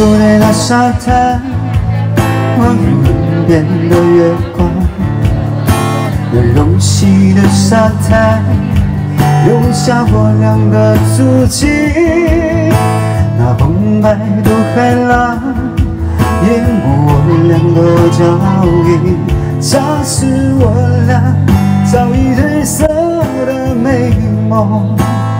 坐在那沙滩，望岸边的月光，那柔细的沙滩留下我俩的足迹。那澎湃的海浪淹没我俩的脚印，假使我俩早已褪色的美梦，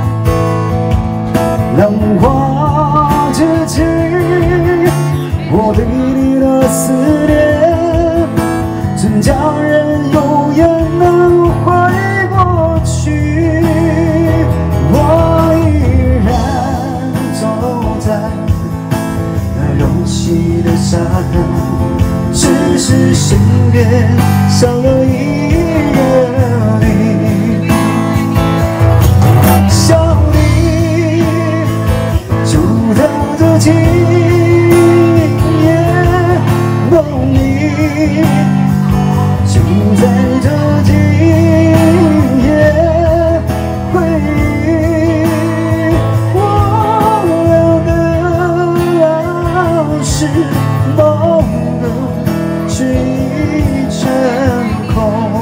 浪花之际，我对你的思念，真叫人有眼能回过去。我依然走在那柔细的沙滩，只是身边少了一个你。想你，就在这今夜，梦里，就在这今夜，回忆我俩的往事，梦的却已成空。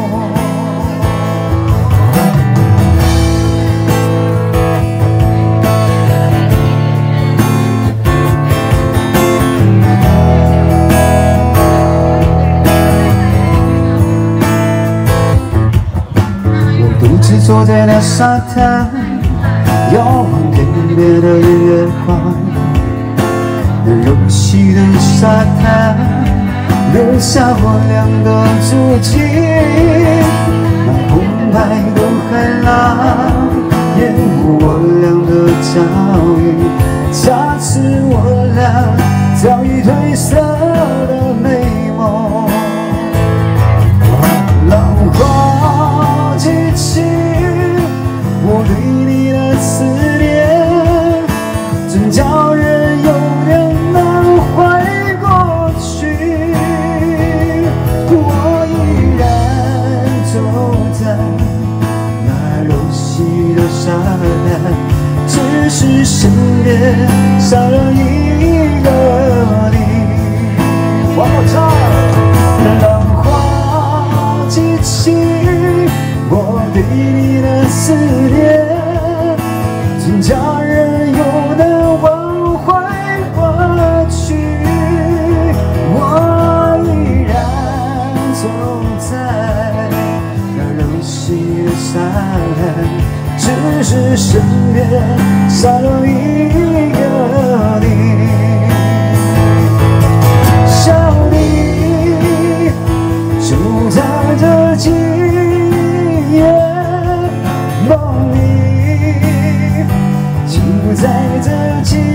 独自坐在那沙滩，遥望天边的月光，那柔细的沙滩留下我俩的足迹。那澎湃的海浪淹没我俩的脚印，假使我俩早已褪色的美梦，浪花激起我对你的思念，真叫人有点难回过去。我依然走在那柔细的沙滩，只是身边少了一个你。One more time， 浪花激起我对你的思念，真叫人有难忘怀过去。我依然走在那柔细的沙滩，只是身边少了一个你。想你，就在这今夜，梦里，就在这今